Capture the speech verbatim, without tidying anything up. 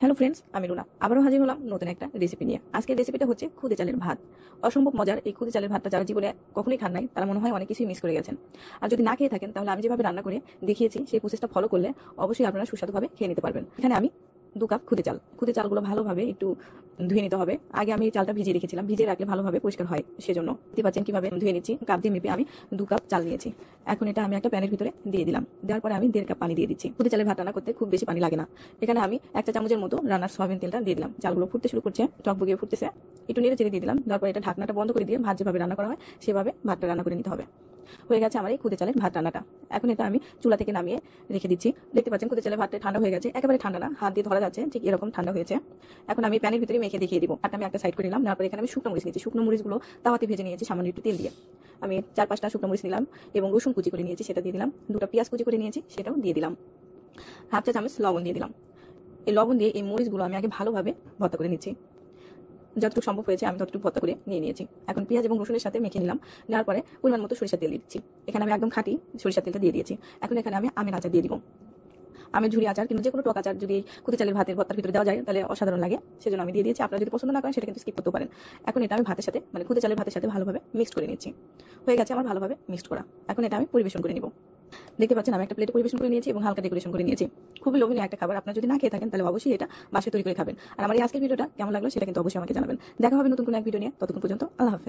Hello friends, আমি রুনা আবারও হাজির হলাম নতুন একটা রেসিপি নিয়ে। আজকের রেসিপিটা হচ্ছে খুদে চালের ভাত। অসম্ভব মজার এই খুদে চালের ভাতটা যারা জীবনে কখনোই খান নাই তারা মনে হয় অনেক কিছুই মিস করে গেছেন। আর যদি না খেয়ে থাকেন তাহলে আমি যেভাবে রান্না করে দেখিয়েছি সেই প্রসেসটা ফলো করলে অবশ্যই আপনারা সুস্বাদুভাবে খেয়ে নিতে পারবেন। এখানে আমি দু কাপ খুদে চাল খুদে চালগুলো ভালোভাবে একটু ধুয়ে নিতে হবে। আগে আমি চালটা ভিজিয়ে রেখেছিলাম, ভিজিয়ে রাখলে ভালোভাবে পরিষ্কার হয়, সেজন্য দেখতে পাচ্ছেন কিভাবে ধুয়ে নিচ্ছি। কাপ দিয়ে মেপে আমি দু কাপ চাল নিয়েছি। এখন এটা আমি একটা প্যানের ভিতরে দিয়ে দিলাম। দেওয়ার পরে আমি দেড় কাপ পানি দিয়ে দিচ্ছি। খুদে চালের ভাত রান্না করতে খুব বেশি পানি লাগে না। এখানে আমি একটা চামচের মতো রান্নার সয়াবিন তেলটা দিয়ে দিলাম। চালগুলো ফুটতে শুরু করছে, টকবগিয়ে ফুটতেছে, একটু নেড়ে চেড়ে দিয়ে দিলাম। তারপর এটা ঢাকনাটা বন্ধ করে দিয়ে ভাত যেভাবে রান্না করা হয় সেভাবে ভাতটা রান্না করে নিতে হবে। হয়ে গেছে আমার এই খুদে চালের ভাত রান্নাটা। এখন এটা আমি চুলা থেকে নামিয়ে রেখে দিচ্ছি। দেখতে পাচ্ছেন খুদে চালের ভাতটা ঠান্ডা হয়ে গেছে, একেবারে ঠান্ডা না, হাত দিয়ে ধরা যাচ্ছে, ঠিক এরকম ঠান্ডা হয়েছে। এখন আমি প্যানের ভিতরে মেখে দেখিয়ে দিব। ভাতটা আমি একটা সাইড করে নিলাম। তারপর এখানে আমি শুকনো মরিচ নিয়েছি। শুকনো মরিচগুলো তাওয়াতে ভেজে নিয়েছি সামান্য একটু তেল দিয়ে। আমি চার পাঁচটা শুকনো মরিচ নিলাম এবং রসুন কুচি করে নিয়েছি, সেটা দিয়ে দিলাম। দুটো পেঁয়াজ কুচি করে নিয়েছি, সেটাও দিয়ে দিলাম। হাফ চা চামচ লবণ দিয়ে দিলাম। এই লবণ দিয়ে এই মরিচগুলো আমি আগে ভালোভাবে ভর্তা করে নিচ্ছি। যতটুকু সম্ভব হয়েছে আমি ততটুকু ভর্তা করে নিয়ে নিয়েছি। এখন পেঁয়াজ এবং রসুনের সাথে মেখে নিলাম। নেওয়ার পরে পরিমাণ মতো সরিষার তেল দিচ্ছি। এখানে আমি একদম খাঁটি সরিষার তেলটা দিয়ে দিয়েছি। এখন এখানে আমি আমের আচার দিয়ে দিব। আমের ঝুরি আচার কিন্তু যে কোনো টক আচার যদি খুদে চালের ভাতের ভর্তার ভিতরে দেওয়া যায় তাহলে অসাধারণ লাগে, সেজন্য আমি দিয়ে দিয়েছি। আপনারা যদি পছন্দ না করেন সেটা কিন্তু স্কিপ করতে পারেন। এখন এটা আমি ভাতের সাথে মানে খুদে চালের ভাতের সাথে ভালোভাবে মিক্সড করে নিচ্ছি। হয়ে গেছে আমার ভালোভাবে মিক্সড করা। এখন এটা আমি পরিবেশন করে নিব। দেখতে পাচ্ছেন আমি একটা প্লেটে পরিবেশন করে নিয়েছি এবং হালকা ডেকোরেশন করে নিয়েছি। খুবই লোভনীয় একটা খাবার। আপনারা যদি না খেয়ে থাকেন তাহলে অবশ্যই এটা বাসায় তৈরি করে খাবেন। আর আমার এই আজকের ভিডিওটা কেমন লাগলো সেটা কিন্তু অবশ্যই আমাকে জানাবেন। দেখা হবে নতুন কোনো এক ভিডিও নিয়ে। ততক্ষণ পর্যন্ত আল্লাহ হাফেজ।